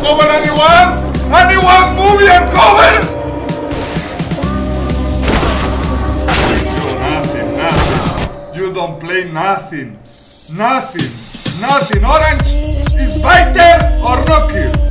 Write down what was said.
cover, anyone? Anyone move me and cover? Nothing. You don't play nothing. Nothing. Orange is fighter or no kill.